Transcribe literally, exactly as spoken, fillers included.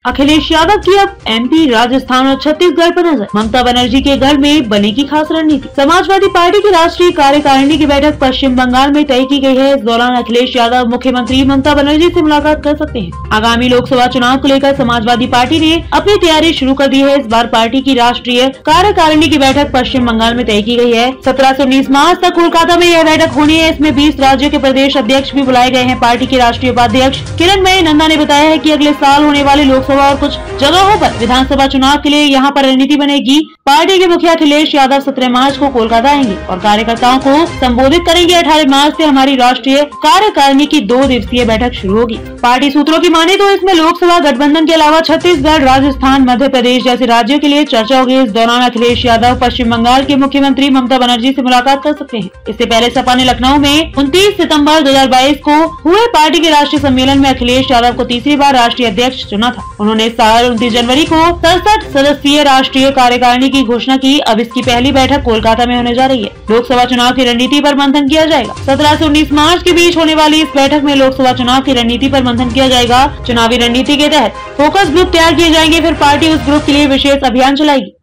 अखिलेश यादव की अब एमपी, राजस्थान और छत्तीसगढ़ पर नजर। ममता बनर्जी के घर में बनेगी खास रणनीति। समाजवादी पार्टी की राष्ट्रीय कार्यकारिणी की बैठक पश्चिम बंगाल में तय की गई है। इस दौरान अखिलेश यादव मुख्यमंत्री ममता बनर्जी से मुलाकात कर सकते हैं। आगामी लोकसभा चुनाव को लेकर समाजवादी पार्टी ने अपनी तैयारी शुरू कर दी है। इस बार पार्टी की राष्ट्रीय कार्यकारिणी की बैठक पश्चिम बंगाल में तय की गई है। सत्रह से उन्नीस मार्च तक कोलकाता में यह बैठक होनी है। इसमें बीस राज्यों के प्रदेश अध्यक्ष भी बुलाए गए हैं। पार्टी के राष्ट्रीय उपाध्यक्ष किरणमयी नंदा ने बताया है कि अगले साल होने वाले लोकसभा और कुछ जगहों पर विधानसभा चुनाव के लिए यहाँ पर रणनीति बनेगी। पार्टी के मुखिया अखिलेश यादव सत्रह मार्च को कोलकाता आएंगे और कार्यकर्ताओं को संबोधित करेंगे। अठारह मार्च से हमारी राष्ट्रीय कार्यकारिणी की दो दिवसीय बैठक शुरू होगी। पार्टी सूत्रों की माने तो इसमें लोकसभा गठबंधन के अलावा छत्तीसगढ़, राजस्थान, मध्य प्रदेश जैसे राज्यों के लिए चर्चा होगी। इस दौरान अखिलेश यादव पश्चिम बंगाल के मुख्यमंत्री ममता बनर्जी से मुलाकात कर सकते हैं। इससे पहले सपा ने लखनऊ में उनतीस सितम्बर दो हजार बाईस को हुए पार्टी के राष्ट्रीय सम्मेलन में अखिलेश यादव को तीसरी बार राष्ट्रीय अध्यक्ष चुना था। उन्होंने साल उनतीस जनवरी को सड़सठ सदस्यीय राष्ट्रीय कार्यकारिणी की घोषणा की। अब इसकी पहली बैठक कोलकाता में होने जा रही है। लोकसभा चुनाव की रणनीति पर मंथन किया जाएगा। सत्रह से उन्नीस मार्च के बीच होने वाली इस बैठक में लोकसभा चुनाव की रणनीति पर मंथन किया जाएगा। चुनावी रणनीति के तहत फोकस ग्रुप तैयार किए जाएंगे। फिर पार्टी उस ग्रुप के लिए विशेष अभियान चलाएगी।